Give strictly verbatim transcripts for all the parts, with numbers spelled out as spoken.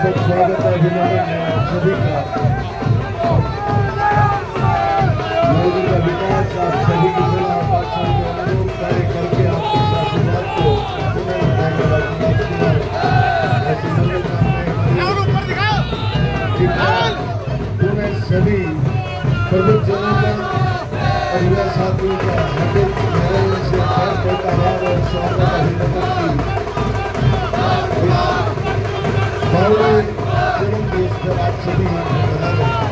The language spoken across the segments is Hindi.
हार्दिक स्वागत है अभिनंदन है आप सभी का। मोदी का विकास आप सभी की सेवा पाकिस्तान के अनुरूप कार्य करके आपके आशीर्वाद को पुनः पुनः सभी प्रमुख जनों का और युवा साथियों का हार्दिक से प्यार और स्वागत अभिनंदन की जन्मदिन पर आप सभी बना रहे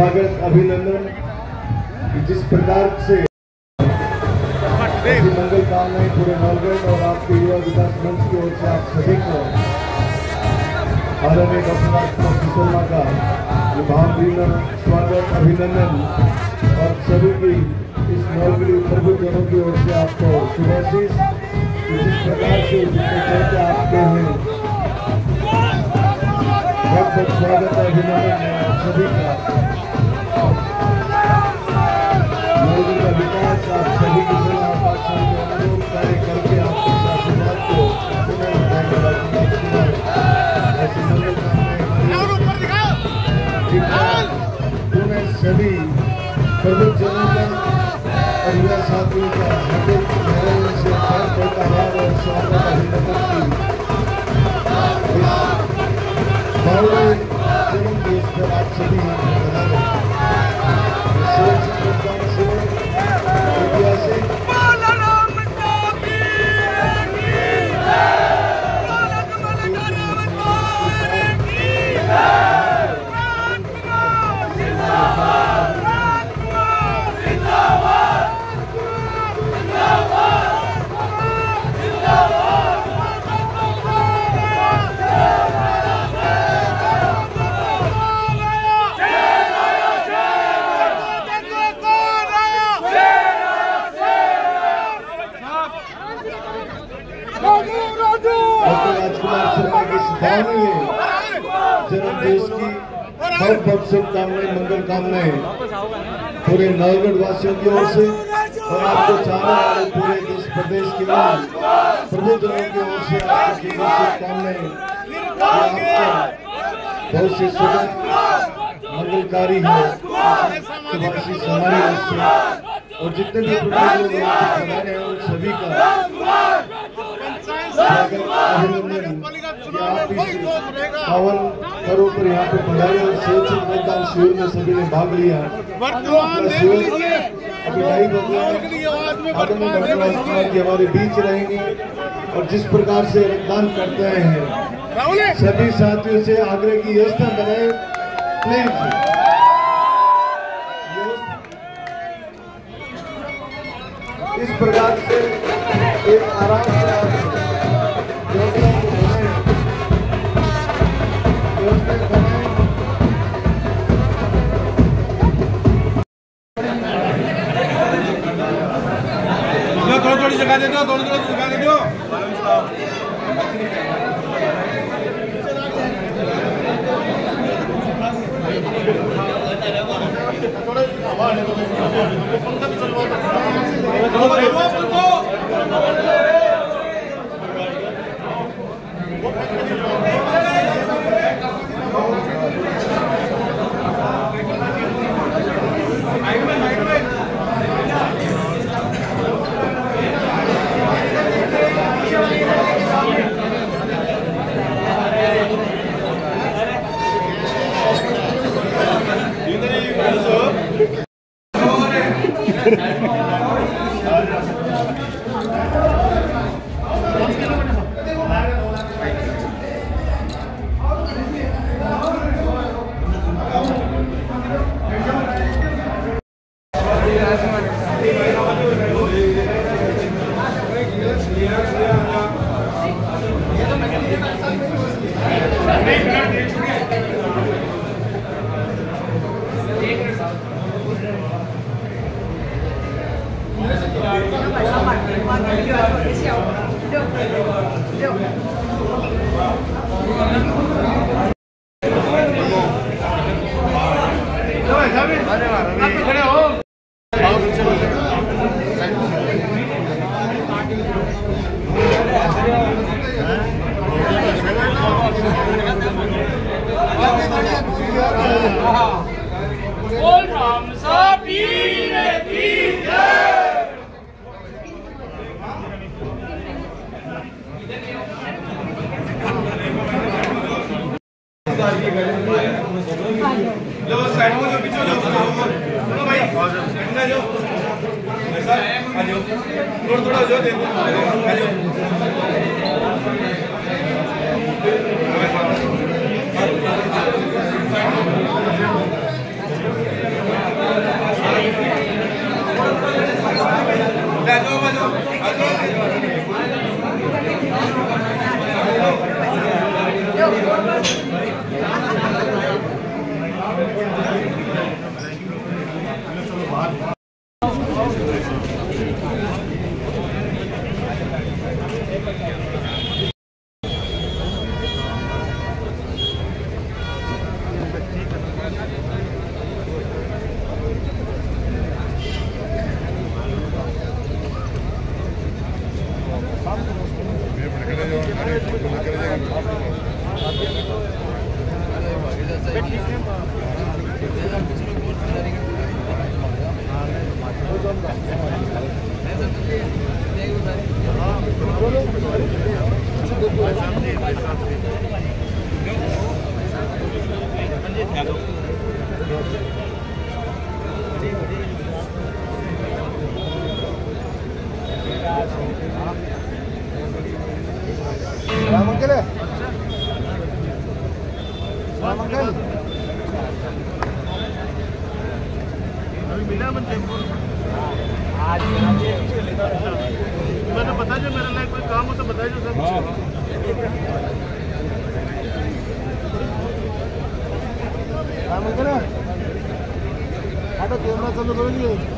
स्वागत अभिनंदन कि जिस प्रकार से मंगल कामनाएं पूरे नौगढ़ और आपके युवा विकास मंच की ओर से आप सभी को आदरणीय डॉक्टर शर्मा का भावभीन स्वागत अभिनंदन और सभी की इस नौगढ़ी प्रभुजनों की ओर से आपको शुभाशीष। जिस प्रकार से जितने चर्चा आपके हैं बहुत बहुत स्वागत अभिनंदन है आप सभी का। नौगढ़ का विकास आप सभी की सेवा अनुरूप कार्य करके आपके आशीर्वाद को पुनः सभी प्रबुद्धजनों का और युवा साथियों का हार्दिक मेरे से बहुत आभार और स्वागत अभिनंदन की जन्म दिवस पर आप सभी बना ऐतिहासिक जन्म दिवस की बहुत बहुत शुभकामनाएं मंगल कामनाएं पूरे नौगढ़ वासियों की ओर से और आपको चाहने वाले पूरे देश प्रदेश के प्रबुद्धजनों की ओर से आपकी शुभकामनाएं बहुत सी शुभ मंगलकारी है शुभाशीष हमारी ओर से और जितने भी लोग बनाए हैं उन सभी का अभिनंदन कि आप इस पावन पर्व पर यहाँ पे पधारे और स्वच्छता मतदान शिविर में सभी ने भाग लिया। अभी ढाई बजे आदमी डॉक्टर की हमारे बीच रहेंगे और जिस प्रकार से रक्तदान करते हैं सभी साथियों से आग्रह की व्यवस्था बनाए प्लीज। इस प्रकार से एक आराम से थोड़ी थोड़ी जगह दे दो थोड़ी थोड़ी जगह दे दो। थोड़ा जो दे दो जाओ आ जाओ राम अंकल है राम अंकल अभी मिला मन टेम्पो आज मैंने बता जो मेरे लिए कोई काम हो तो बता जो सब राम अंकल है आटा कैमरा चालू करो